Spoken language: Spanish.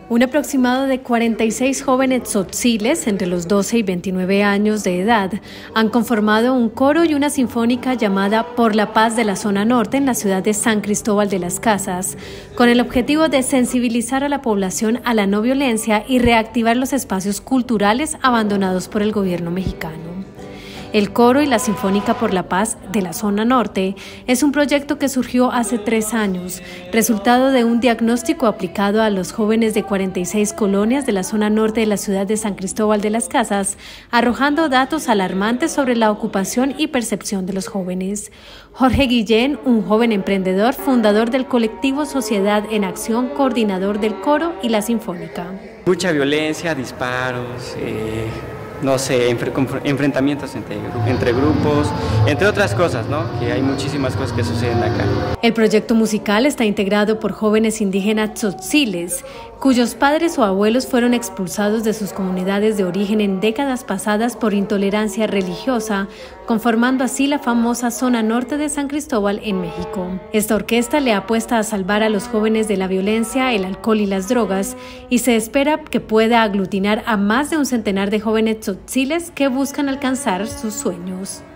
Un aproximado de 46 jóvenes tzotziles entre los 12 y 29 años de edad han conformado un coro y una sinfónica llamada Por la Paz de la Zona Norte en la ciudad de San Cristóbal de las Casas, con el objetivo de sensibilizar a la población a la no violencia y reactivar los espacios culturales abandonados por el gobierno mexicano. El coro y la Sinfónica por la Paz de la Zona Norte es un proyecto que surgió hace 3 años, resultado de un diagnóstico aplicado a los jóvenes de 46 colonias de la zona norte de la ciudad de San Cristóbal de las Casas, arrojando datos alarmantes sobre la ocupación y percepción de los jóvenes. Jorge Guillén, un joven emprendedor, fundador del colectivo Sociedad en Acción, coordinador del coro y la Sinfónica. Mucha violencia, disparos, no sé, enfrentamientos entre grupos, entre otras cosas, ¿no? Que hay muchísimas cosas que suceden acá. El proyecto musical está integrado por jóvenes indígenas tzotziles, cuyos padres o abuelos fueron expulsados de sus comunidades de origen en décadas pasadas por intolerancia religiosa, conformando así la famosa zona norte de San Cristóbal en México. Esta orquesta le apuesta a salvar a los jóvenes de la violencia, el alcohol y las drogas, y se espera que pueda aglutinar a más de un centenar de jóvenes tzotziles que buscan alcanzar sus sueños.